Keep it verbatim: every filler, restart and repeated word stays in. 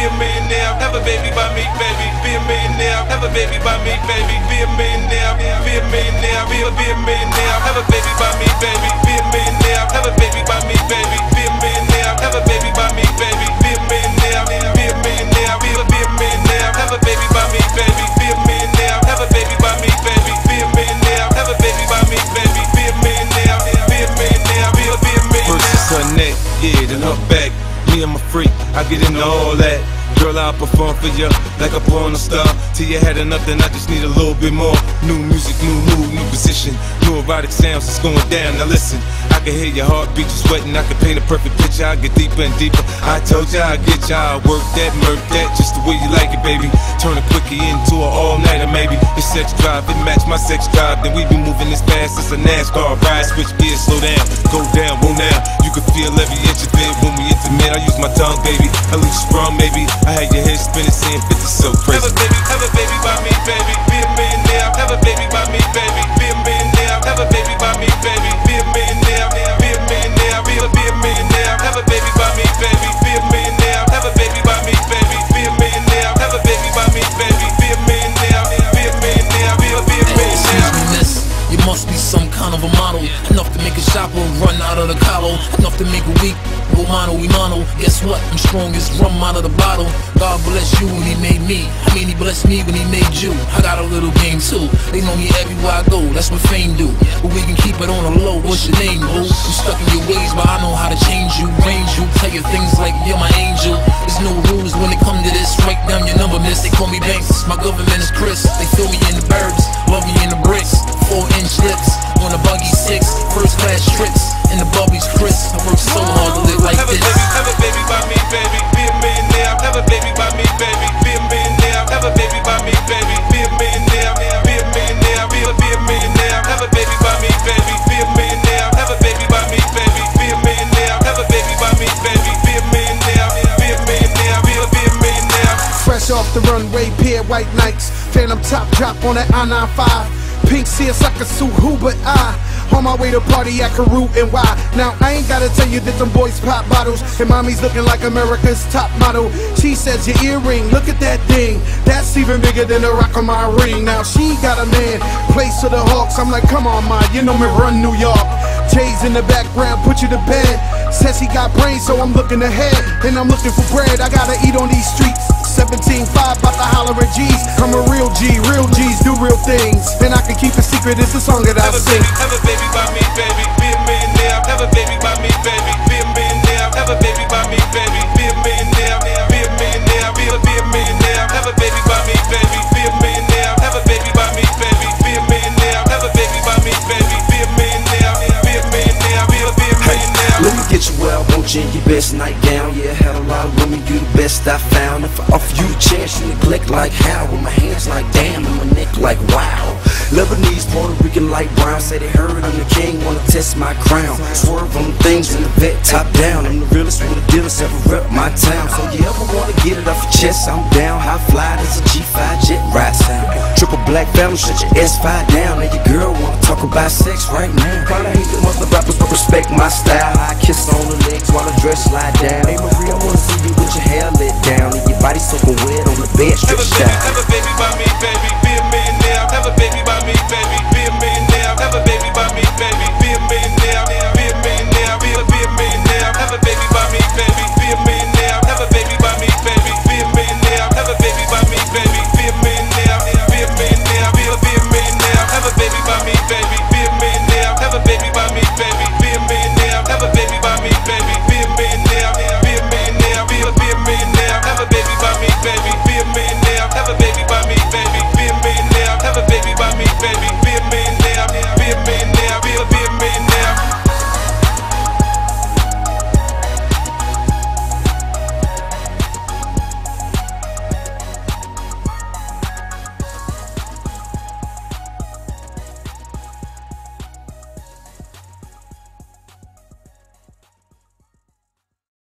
Be a millionaire, have a baby by me, baby. Be a millionaire, have a baby by me, baby. Be a millionaire, be a millionaire, be a, be a millionaire, have a baby by me, baby. Be a millionaire, have a baby by me, baby. Be a millionaire, have a baby by me, baby. Be a millionaire, be a millionaire, be a, be a millionaire, have a baby by me, baby. Be a millionaire, have a baby by me, baby. Be a millionaire, have a baby by me, baby. Be a millionaire, be a millionaire, be a, be a millionaire. First it's her neck, yeah, then her back. Me, I'm a freak, I get into all that. Girl, I'll perform for you like a porn star. Till you had enough, then I just need a little bit more. New music, new mood, new position, new erotic sounds, it's going down. Now listen, I can hear your heartbeat, you sweating. I can paint a perfect picture, I get deeper and deeper. I told ya I get ya, I work that, murk that, just the way you like it, baby. Turn a quickie into an all-nighter, maybe. It's sex drive, it match my sex drive. Then we be moving this fast, it's a NASCAR ride. Switch gears, slow down, go down, won't now. You can feel every inch of it when we intimate. I use my tongue, baby, I look strong, baby. I had your head spinning, seeing fifty so crazy. Have a baby, have a baby by me, baby. Be a millionaire, have a baby by me, baby. Be a millionaire, have a baby by me, baby. Be a millionaire, be a millionaire, be a, be a millionaire, have a baby by me, baby. Be a millionaire, have a baby by me, baby. Be a millionaire, have a baby by me, baby. Be a millionaire, be a millionaire, be a, be a millionaire. Excuse me, miss, you must be some kind of a model. Enough to make a shopper run out of the collar. Enough to make a weak Romano, Imano. Guess what? I'm strong as rum out of the bottle. God bless you when he made me. I mean he blessed me when he made you. I got a little game too. They know me everywhere I go, that's what fame do. But we can keep it on the low, what's your name, boo? You stuck in your ways, but I know how to change you, range you. Tell you things like you're my angel. There's no rules when it come to this. Write down your number, miss. They call me Banks, my government is Chris. They feel me in the birds, love me in the bricks. Four inch lips, on a buggy six. First class trips, in the bubbies crisp. I work so hard to live like have this. A baby, have a baby by me, baby. Be a millionaire, have a baby by me, baby. Be a millionaire, have a baby by me, baby. Be a millionaire, be a millionaire, be a, be a millionaire, have a baby by me, baby. Be a millionaire, have a baby by me, baby. Be a millionaire, have a baby by me, baby. Be a millionaire, be a millionaire, be a, be a millionaire. Fresh off the runway, pair white Nikes, Phantom top drop on that I ninety-five. Pink sears like a suit, who but I? On my way to party at Karoo and why? Now I ain't gotta tell you that them boys pop bottles, and mommy's looking like America's top model. She says your earring, look at that thing, that's even bigger than the rock on my ring. Now she got a man, plays for the Hawks. I'm like, come on, ma, you know me run New York. Jay's in the background, put you to bed. Says he got brains, so I'm looking ahead, and I'm looking for bread. I gotta eat on these streets. seventeen five, bout to holler at G's. I'm a real G, real G's do real things, and I can keep a secret. It's a song that I sing. Have a baby by me, baby. Be a millionaire, have a baby by me, baby. Be a millionaire, have a baby by me, baby. Be a millionaire, be a millionaire, be a, be a millionaire, have a baby by me, baby. Be a millionaire, have a baby by me, baby. Be a millionaire, have a baby by me, baby. Be a millionaire, be a millionaire, be a, be a millionaire. Let me get you where I want you in your best nightgown. Yeah, had a lot of women, you the best I found. If I offer you a chance, you neglect like how? With my hands like damn and my neck like wow. Lebanese, Puerto Rican, light brown. Say they heard I'm the king, wanna test my crown. Swerve on the things in the vet, top down. I'm the realest with the dealers ever rep my town. So you ever wanna get it off your chest, I'm down. High fly, there's a G five jet ride sound. Triple black family, shut your S five down. And your girl wanna talk about sex right now. Probably hate the mother rappers, but respect my style. I kiss on the legs while the dress slide down. Hey Maria, I wanna see you with your hair let down and your body soaking wet on the bed, stretched out. Have a baby by me, baby. Be a